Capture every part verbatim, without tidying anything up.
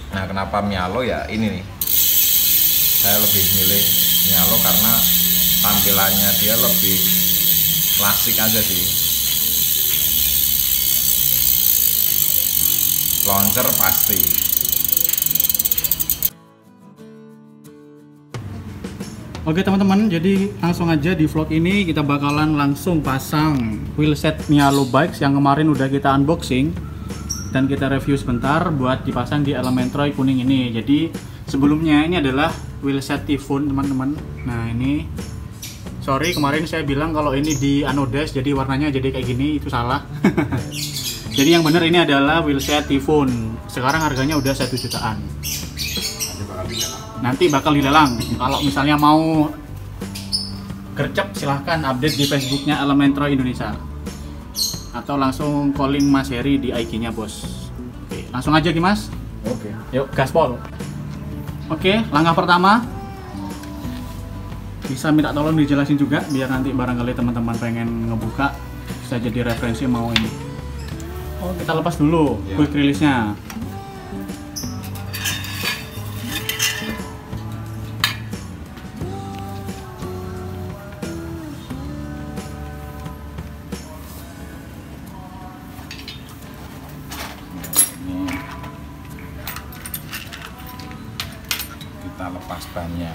Nah, kenapa Mialo ya ini nih. Saya lebih milih Mialo karena tampilannya dia lebih klasik aja sih. Launcher pasti. Oke teman-teman, jadi langsung aja di vlog ini kita bakalan langsung pasang wheelset Mialo Bikes yang kemarin udah kita unboxing dan kita review sebentar buat dipasang di Elementroy kuning ini. Jadi sebelumnya ini adalah wheelset Typhoon teman-teman. Nah ini, sorry kemarin saya bilang kalau ini di anodize jadi warnanya jadi kayak gini, itu salah. Jadi yang bener ini adalah wheelset Typhoon. Sekarang harganya udah satu jutaan. Nanti bakal dilelang. Kalau misalnya mau gercep silahkan update di Facebooknya Elementroy Indonesia atau langsung calling Mas Heri di I G-nya bos. Oke, langsung aja Ki Mas. Oke. Yuk gaspol. Oke, langkah pertama bisa minta tolong dijelasin juga biar nanti barangkali teman-teman pengen ngebuka bisa jadi referensi mau ini. Oh, kita lepas dulu ya. Quick release-nya. Kita lepas bannya.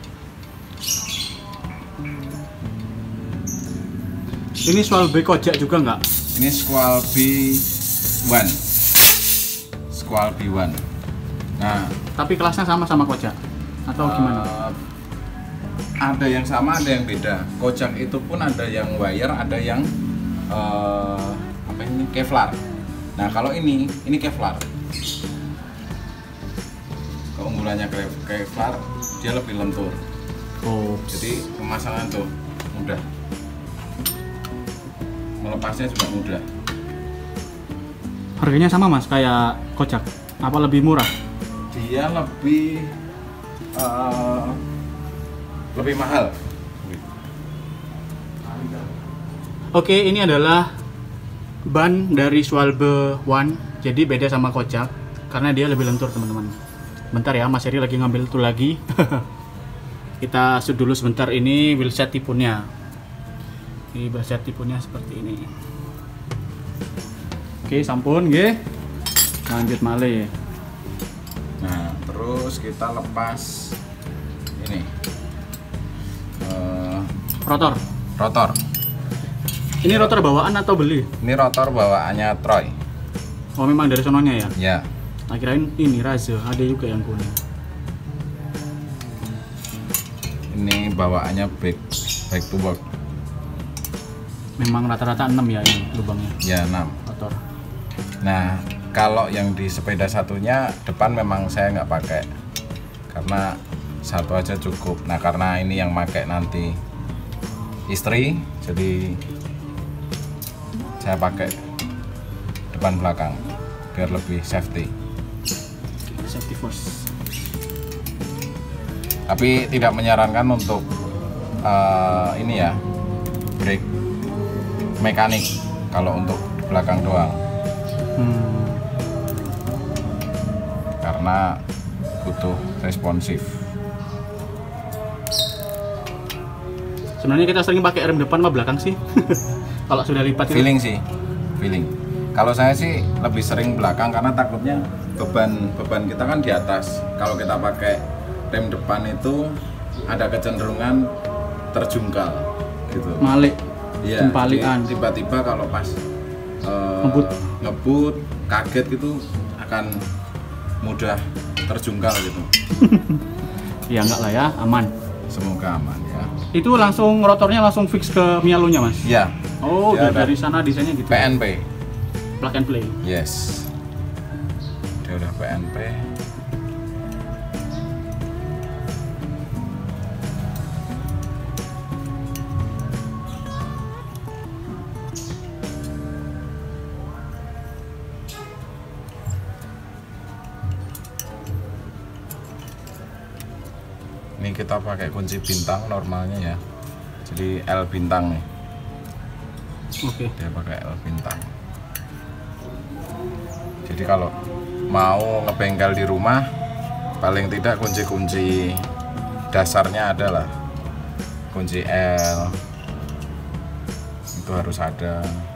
Ini Squall B Kojak juga nggak? Ini Squall B one. Squall B one. Nah, tapi kelasnya sama sama Kojak atau uh, gimana? Ada yang sama, ada yang beda. Kojak itu pun ada yang wire, ada yang uh, apa ini? Kevlar. Nah, kalau ini ini Kevlar. Keunggulannya Kevlar, dia lebih lentur. Oh, jadi pemasangan tuh mudah, melepasnya juga mudah. Harganya sama mas kayak Kojak, apa lebih murah? Dia lebih uh, lebih mahal. Oke, ini adalah ban dari Schwalbe One, jadi beda sama Kojak karena dia lebih lentur teman-teman. Bentar ya, Mas Heri lagi ngambil tool lagi. Kita shoot dulu sebentar ini wheelset Typhoon-nya. Ini wheelset Typhoon-nya seperti ini. Oke, sampun nggih. Lanjut malih. Nah, terus kita lepas ini uh, rotor. Rotor. Ini rotor bawaan atau beli? Ini rotor bawaannya Troy. Oh, memang dari sononya ya? Ya. Akhirnya ini Razo, ada juga yang kuning. Ini bawaannya back back to work. Memang rata-rata enam ya ini lubangnya. Ya, enam. Rotor. Nah, kalau yang di sepeda satunya depan memang saya nggak pakai karena satu aja cukup. Nah, karena ini yang pakai nanti istri, jadi saya pakai depan belakang biar lebih safety. Safety first. Tapi tidak menyarankan untuk uh, ini ya, brake mekanik kalau untuk di belakang doang. Hmm. Karena butuh responsif. Sebenarnya kita sering pakai rem depan sama belakang sih. Kalau sudah lipat itu. Feeling sih, feeling. Kalau saya sih lebih sering belakang karena takutnya beban beban kita kan di atas. Kalau kita pakai rem depan itu ada kecenderungan terjungkal gitu. Malik. Iya. Jempalian. Tiba-tiba kalau pas uh, ngebut, ngebut, kaget gitu akan mudah terjungkal gitu. Ya enggak lah ya, aman. Semoga aman ya. Itu langsung rotornya langsung fix ke Mialo-nya mas? Ya. Oh, ya, dari sana desainnya gitu. P N P. Plug and play. Yes. Dia udah P N P. Ini kita pakai kunci bintang normalnya ya. Jadi L bintang nih. Oke. Dia pakai L bintang. Jadi kalau mau ngebengkel di rumah, paling tidak kunci-kunci dasarnya adalah kunci L itu harus ada,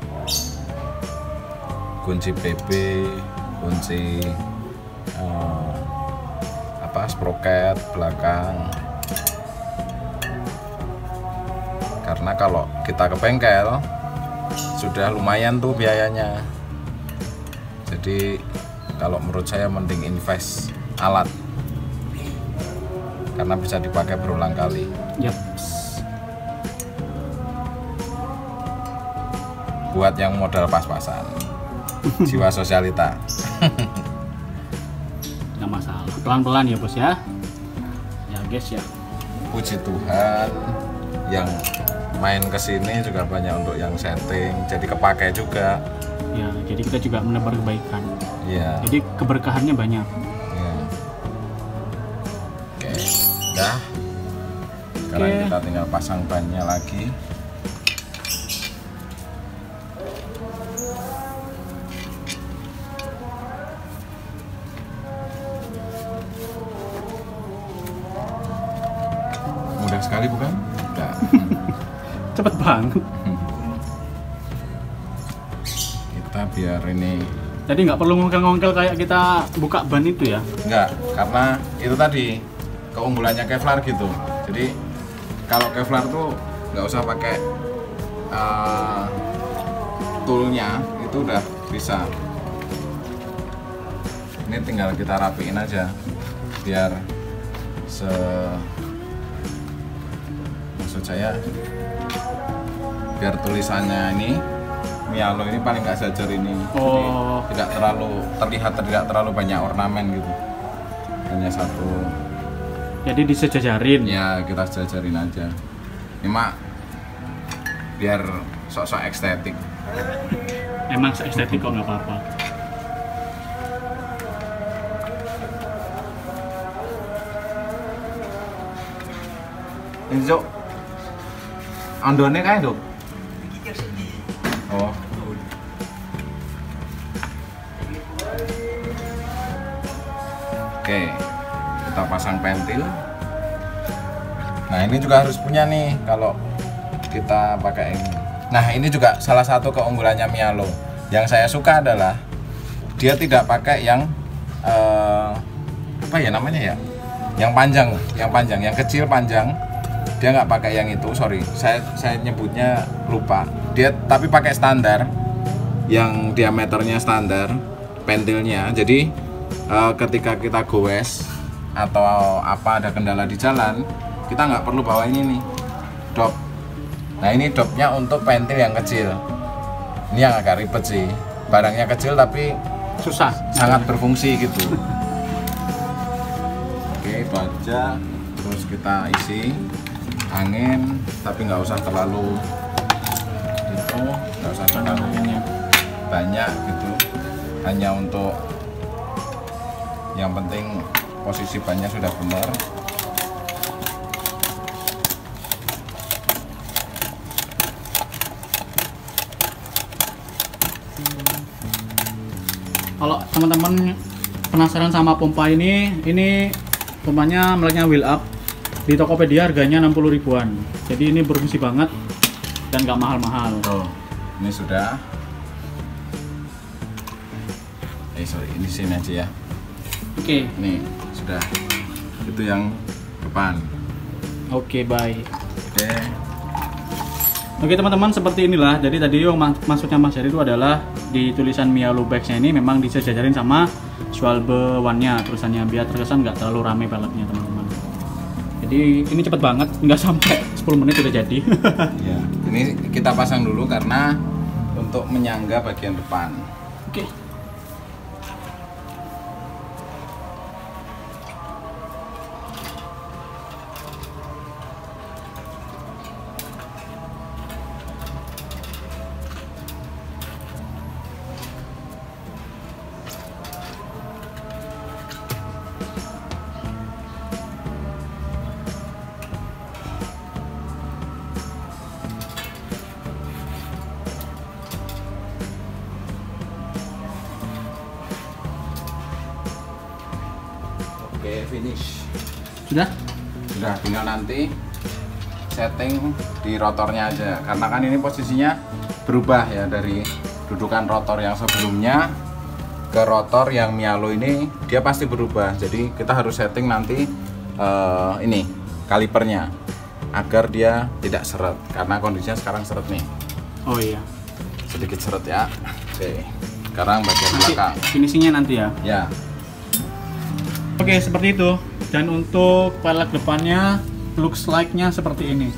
kunci B B, kunci eh, apa sproket belakang. Karena kalau kita ke bengkel sudah lumayan tuh biayanya. Jadi kalau menurut saya mending invest alat karena bisa dipakai berulang kali. Yap. Buat yang modal pas-pasan, jiwa sosialita. Nggak masalah, pelan-pelan ya bos ya. Ya guys ya. Puji Tuhan, yang main kesini juga banyak untuk yang setting, jadi kepakai juga. Ya, jadi kita juga menebar kebaikan. Iya. Jadi keberkahannya banyak. Ya. Oke, dah. Sekarang Oke. kita tinggal pasang bannya lagi. Mudah sekali bukan? Enggak. Cepet banget. Kita biar ini Jadi nggak perlu ngongkel-ngongkel kayak kita buka ban itu ya. enggak, karena itu tadi keunggulannya Kevlar gitu. Jadi kalau Kevlar tuh nggak usah pakai uh, toolnya, itu udah bisa. Ini tinggal kita rapiin aja biar se maksud saya biar tulisannya ini Mialo ini paling nggak sajar ini. Oh. Jadi tidak terlalu terlihat tidak terlalu banyak ornamen gitu, hanya satu. Jadi disejajarin. Ya kita sejajarin aja ini mak biar sok-sok estetik. Emang estetik kok nggak apa-apa. Ini Jok andone kae Dok. Oh. Oke, kita pasang pentil. Nah ini juga harus punya nih kalau kita pakai ini. Nah ini juga salah satu keunggulannya Mialo. Yang saya suka adalah dia tidak pakai yang eh, apa ya namanya ya, yang panjang, yang panjang, yang kecil panjang. Dia nggak pakai yang itu, sorry, saya saya nyebutnya lupa. Dia tapi pakai standar, yang diameternya standar, pentilnya. Jadi eh, ketika kita goes atau apa ada kendala di jalan, kita nggak perlu bawa ini nih, dop. Nah ini dopnya untuk pentil yang kecil. Ini yang agak ribet sih. Barangnya kecil tapi Susah. sangat berfungsi gitu. Oke itu aja. Terus kita isi angin, tapi nggak usah terlalu itu, nggak usah terlalu banyak gitu. Hanya untuk yang penting posisi bannya sudah benar. Kalau teman-teman penasaran sama pompa ini, ini pompanya mereknya Wheel Up. Di Tokopedia harganya enam puluh ribuan. Jadi ini berfungsi banget dan nggak mahal-mahal. Tuh, ini sudah. Eh sorry, ini sini aja ya. Oke. Nih sudah. Itu yang depan. Oke, bye. Oke. Oke teman-teman, seperti inilah. Jadi tadi yang mak maksudnya Mas Heri itu adalah di tulisan Mialo Bikes-nya ini memang disejajarin sama Schwalbe One-nya tulisannya biar terkesan nggak terlalu rame peleknya teman-teman. Jadi ini cepet banget, nggak sampai sepuluh menit udah jadi. Ya, ini kita pasang dulu karena untuk menyangga bagian depan. Oke. Oke, finish. Sudah? Sudah, tinggal nanti setting di rotornya aja. Karena kan ini posisinya berubah ya dari dudukan rotor yang sebelumnya ke rotor yang Mialo ini, dia pasti berubah. Jadi kita harus setting nanti uh, ini kalipernya agar dia tidak seret, karena kondisinya sekarang seret nih. Oh iya. Sedikit seret ya. Oke. Sekarang bagian Nanti belakang. finishingnya nanti ya. Ya. Oke, seperti itu. Dan untuk pelek depannya looks like-nya seperti ini.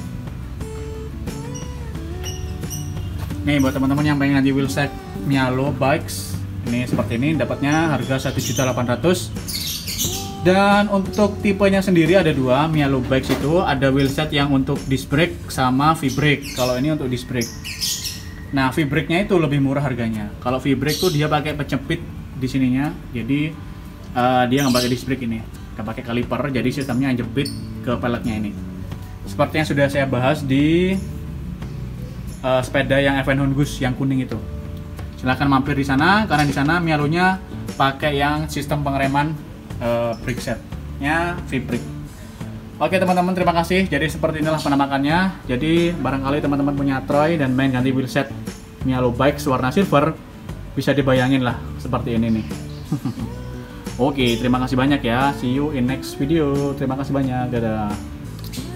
Nih buat teman-teman yang pengen nanti wheelset Mialo Bikes, ini seperti ini, dapatnya harga satu juta delapan ratus ribu. Dan untuk tipenya sendiri ada dua, Mialo Bikes itu ada wheelset yang untuk disc brake sama V-brake. Kalau ini untuk disc brake. Nah, V-brake-nya itu lebih murah harganya. Kalau V-brake tuh dia pakai pecepit di sininya, jadi uh, dia nggak pakai disc brake ini, nggak pakai kaliper, jadi sistemnya jepit ke peleknya ini. Seperti yang sudah saya bahas di uh, sepeda yang Evenhongus yang kuning itu. Silahkan mampir di sana, karena di sana Mialo-nya pakai yang sistem pengereman uh, brake set-nya V-brake. Oke teman-teman, terima kasih. Jadi seperti inilah penampakannya. Jadi barangkali teman-teman punya Troy dan main ganti wheelset Mialo Bikes warna silver, bisa dibayangin lah seperti ini nih. Oke, terima kasih banyak ya. See you in next video. Terima kasih banyak. Dadah.